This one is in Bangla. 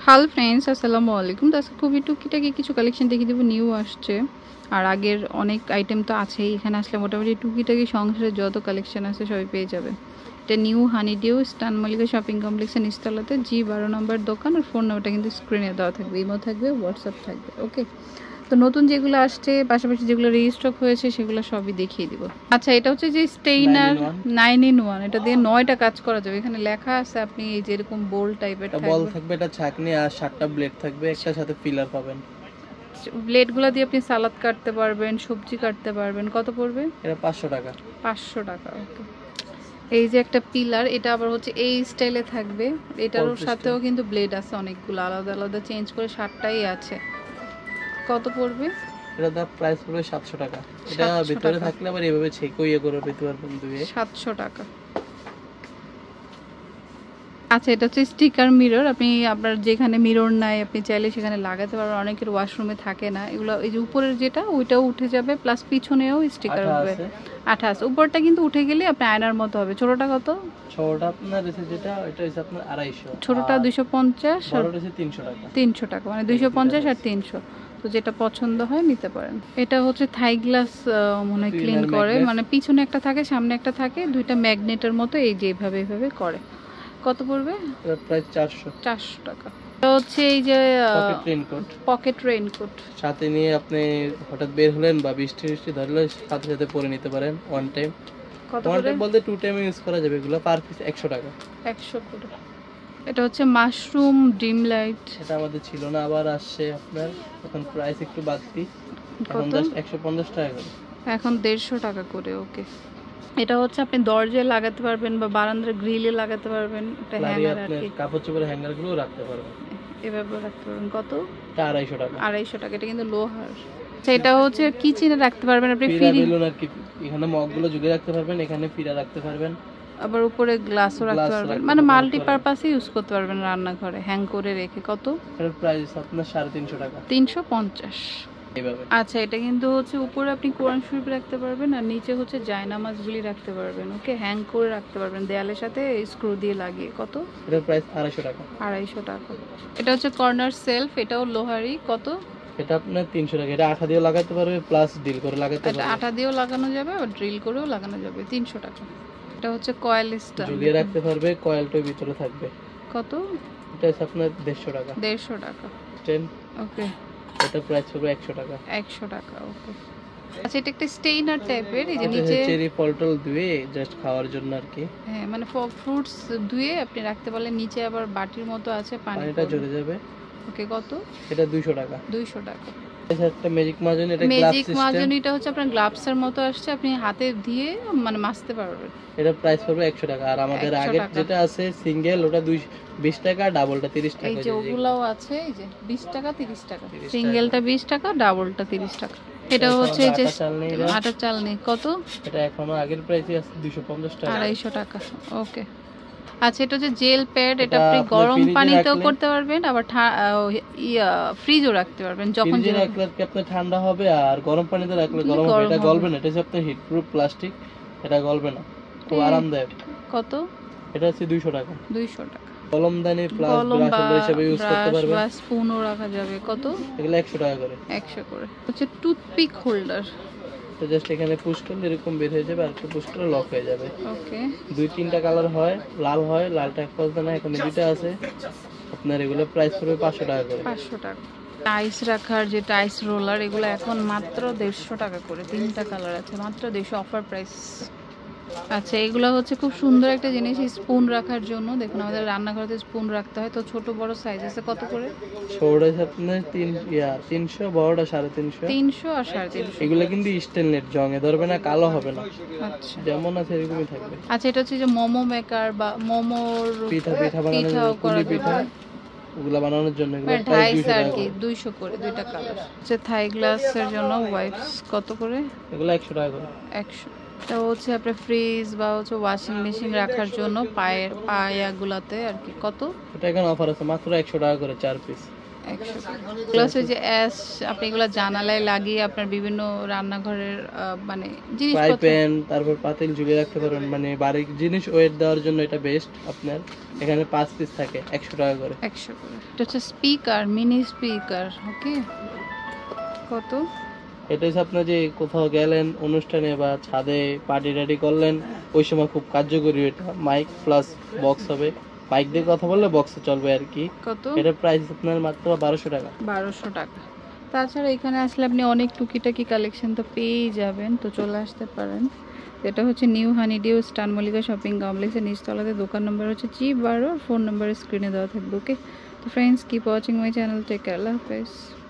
হ্যালো ফ্রেন্ডস, আসসালামু আলাইকুম। তো আজকে খুবই টুকিটাকি কিছু কালেকশন দেখিয়ে দেবো, নিউ আসছে। আর আগের অনেক আইটেম তো আছেই, এখানে আসলে মোটামুটি টুকিটাকি সংসারের যত কালেকশন আছে সবই পেয়ে যাবে। এটা নিউ হানিডিউ স্টান মল্লিকা শপিং কমপ্লেক্সের নিচতলাতে G12 নম্বর দোকান। আর ফোন নাম্বারটা কিন্তু স্ক্রিনে দেওয়া থাকবে, ইমো থাকবে, হোয়াটসঅ্যাপ থাকবে। ওকে, তো নতুন যেগুলো আসছে পাশাপাশি যেগুলো রিস্টক হয়েছে সেগুলো সবই দেখিয়ে দিব। আচ্ছা, এটা হচ্ছে যে স্টেইনার 9 in 1, এটা দিয়ে 9টা কাজ করা যাবে। এখানে লেখা আছে, আপনি এই যে এরকম বোল্ড টাইপের বল থাকবে, এটা ছাকনি আর 7টা ব্লেড থাকবে, একটার সাথে পিলার পাবেন। ব্লেডগুলো দিয়ে আপনি সালাদ কাটতে পারবেন, সবজি কাটতে পারবেন। কত পড়বে? এটা 500 টাকা। 500 টাকা। ওকে, এই যে একটা পিলার, এটা আবার হচ্ছে এই স্টাইলে থাকবে। এটারও সাথেও কিন্তু ব্লেড আছে অনেকগুলো, আলাদা আলাদা চেঞ্জ করে 7টাই আছে। কত পড়বে? এটা দা প্রাইস পড়বে 700 টাকা। এটা ভিতরে থাকলে আবার এইভাবে ছেকো করে পেতে পারবেন দুয়ে। 700 টাকা। আচ্ছা, এটা হচ্ছে স্টিকার মিরর। আপনি আপনার যেখানে মিরর নাই আপনি চাইলে সেখানে লাগাতে পারবেন। অনেকের ওয়াশরুমে থাকে না এগুলো। এই যে উপরের যেটা ওইটাও উঠে যাবে, প্লাস পিছনেও স্টিকার উঠবে। 28 উপরটা কিন্তু উঠে গেলে আপনি আয়নার মতো হবে। ছোটটা কত? ছোটটা আপনার এসে যেটা এটা হচ্ছে আপনার 250। ছোটটা 250, বড়টা হচ্ছে 300 টাকা। 300 টাকা, মানে 250 আর 300। তো যেটা পছন্দ হয় নিতে পারেন। এটা হচ্ছে থাই গ্লাস মনে ক্লিন করে, মানে পিছনে একটা থাকে সামনে একটা থাকে, দুইটা ম্যাগনেটের মতো। এই যে এইভাবে এইভাবে করে। কত পড়বে? এটা প্রাইস 400 টাকা। এটা হচ্ছে এই যে পকেট রেইনকোট সাথে নিয়ে আপনি হঠাৎ বের হলেন বা বৃষ্টি ধরলে সাথে সাথে পরে নিতে পারেন ওয়ান টাইম। কত ওয়ান টাইম বলতে 2 টাইম ইউজ করা যাবে। এগুলো পার পিস 100 টাকা। 100 করে। এটা হচ্ছে মাশরুম ডিম লাইট। এটা আমাদের ছিল না, আবার আসছে আপনার। এখন প্রাইস একটু বাড়তি, এখন জাস্ট 150 টাকা করে। এখন 150 টাকা করে। ওকে, এটা হচ্ছে আপনি দরজায় লাগাতে পারবেন বা বারান্দার গ্রিলে লাগাতে পারবেন। এটা হ্যাঙ্গার আর কি, কাপড় চোপড়ের হ্যাঙ্গার গুলো রাখতে পারবেন। এভাবে রাখতে পারবেন। কত? এটা 250 টাকা। 250 টাকা। এটা কিন্তু লোহার। সেটা হচ্ছে কিচেনে রাখতে পারবেন আপনি। ফ্রি বেলুন আর কি, এখানে মগগুলো ঝুলিয়ে রাখতে পারবেন, এখানে ফিরা রাখতে পারবেন, আবার উপরে গ্লাসও রাখতে পারবেন, মানে মাল্টি পারপাসে ইউজ করতে পারবেন রান্নাঘরে হ্যাং করে রেখে। কত? এর প্রাইস আপনার 350 টাকা। 350 এইভাবে। আচ্ছা, এটা কিন্তু হচ্ছে উপরে আপনি কোরআন শরীফ রাখতে পারবেন আর নিচে হচ্ছে জায়নামাজগুলি রাখতে পারবেন। ওকে, হ্যাং করে রাখতে পারবেন দেয়ালের সাথে স্ক্রু দিয়ে লাগিয়ে। কত? এর প্রাইস 250 টাকা। 250 টাকা। এটা হচ্ছে কর্নার সেলফ, এটাও লোহারি। কত? এটা আপনার 300 টাকা। এটা আঠা দিয়েও লাগাতে পারবে, প্লাস ড্রিল করে লাগাতে পারবে। এটা আঠা দিয়েও লাগানো যাবে আর ড্রিল করেও লাগানো যাবে। 300 টাকা। এটা হচ্ছে কয়েল স্টার, ঝুলিয়ে রাখতে পারবে, কয়েলটার ভিতরে থাকবে। কত? এটা হচ্ছে আপনার 150 টাকা। 150 টাকা। ওকে, এটা প্রাইস হবে 100 টাকা। 100 টাকা। ওকে, আচ্ছা, এটা একটা স্টেইনার টাইপের। এই যে নিচে চেরি ফলটল ধুয়ে জাস্ট খাওয়ার জন্য আর কি। হ্যাঁ, মানে ফ্রুটস ধুয়ে আপনি রাখতে পারলেন। নিচে আবার বাটির মতো আছে, পানিটা ঝরে যাবে। ওকে, কত? এটা 200 টাকা। 200 টাকা। একটা ম্যাজিক মাজনি, এটা গ্লাস ম্যাজিক সিস্টেম। মাজনিটা হচ্ছে আপনার গ্লাভসের মতো আসছে, আপনি হাতে দিয়ে মানে মাজতে পারবেন। এটা প্রাইস পড়বে 100 টাকা। আর আমাদের আগে যেটা আছে সিঙ্গেল, ওটা 20 টাকা, ডাবলটা 30 টাকা। এই যে ওগুলাও আছে, এই যে 20 টাকা 30 টাকা। সিঙ্গেলটা 20 টাকা, ডাবলটা 30 টাকা। এটা হচ্ছে যে আটা চালনি। কত? এটা এখনো আগের প্রাইসই আছে 250 টাকা। 250 টাকা। ওকে, আচ্ছা, এটা হচ্ছে জেল প্যাড। এটা আপনি গরম পানিতেও করতে পারবেন, আবার ফ্রিজও রাখতে পারবেন। যখন ফ্রিজে রাখলে আপনার ঠান্ডা হবে, আর গরম পানিতে রাখলে গরম হবে। এটা গলবে না, এটা হচ্ছে আপনার হিট প্রুফ প্লাস্টিক, এটা গলবে না, খুব আরামদায়ক। কত? এটা হচ্ছে 200 টাকা। 200 টাকা। কলমদানি প্লাস ব্রাশ হোল্ডার হিসেবে ইউজ করতে পারবেন। ব্রাশ স্পুনও রাখা যাবে। কত? এগুলো 100 টাকা করে। 100 করে। হচ্ছে টুথপিক হোল্ডার। তো জাস্ট এখানে পুশ করলে এরকম বের হয়ে যাবে, আর একটু পুশ করে লক হয়ে যাবে। ওকে, 2-3টা কালার হয়, লাল হয়, লালটা এক পাশে না, এখানে দুইটা আছে। আপনার এগুলো প্রাইস পড়বে 500 টাকা করে। 500 টাকা। টাইস রাখার যে টাইস রোলার, এগুলো এখন মাত্র 150 টাকা করে। 3টা কালার আছে, মাত্র 150 অফার প্রাইস। আচ্ছা, এগুলো হচ্ছে খুব সুন্দর একটা জিনিস স্পুন রাখার জন্য। দেখুন, আমাদের রান্নাঘরে স্পুন রাখতে হয়, তো ছোট বড় সাইজ আছে। কত করে? ছোটটা আপনার 300, বড়টা 350। 300 আর 350। এগুলো কিন্তু স্টেনলেস, জংয়ে ধরবে না, কালো হবে না। আচ্ছা, যেমন আছে এরকমই থাকবে। আচ্ছা, এটা হচ্ছে যে মোমো মেকার বা মোমোর পিঠা বানানোর পিঠা ওগুলা বানানোর জন্য এগুলো প্রাইস 200 আর কি 200 করে। দুইটা কালার আছে। থাই গ্লাসের জন্য ওয়াইপস কত করে? এগুলো 100 টাকা করে। 100। এটা হচ্ছে আপনার ফ্রিজ বা হচ্ছে ওয়াশিং মেশিন রাখার জন্য পায়াগুলাতে আর কি। কত? এটা এখন অফার আছে, মাত্র 100 টাকা করে 4 পিস। 100 প্লাস ওই যে অ্যাশ আপনি এগুলো জানালায় লাগিয়ে আপনার বিভিন্ন রান্নাঘরের মানে ফ্রাই জিনিসপত্র প্যান, তারপর পাতিল ঝুলিয়ে রাখতে পারবেন, মানে বাড়ির জিনিস ওয়েট দেওয়ার জন্য এটা বেস্ট। আপনার এখানে 5 পিস থাকে 100 টাকা করে। 100 করে। এটা হচ্ছে স্পিকার, মিনি স্পিকার। ওকে, কত? এটা হচ্ছে আপনার যে কোথাও গেলেন অনুষ্ঠানে বা ছাদে পার্টি টার্টি করলেন, ওই সময় খুব কার্যকরী। এটা মাইক প্লাস বক্স হবে, মাইক দিয়ে কথা বললে বক্সে চলবে আর কি। কত? এটা প্রাইস আপনার মাত্র 1200 টাকা। 1200 টাকা। তাছাড়া এখানে আসলে আপনি অনেক টুকিটাকি কালেকশন তো পেয়েই যাবেন, তো চলে আসতে পারেন। এটা হচ্ছে নিউ হানিডিউ স্টান মল্লিকা শপিং কমপ্লেক্সের নিচতলাতে, দোকান নম্বর হচ্ছে G12, ফোন নাম্বার স্ক্রিনে দেওয়া থাকবে। ওকে, তো friends keep watching my channel, take care, আল্লাহ হাফেজ।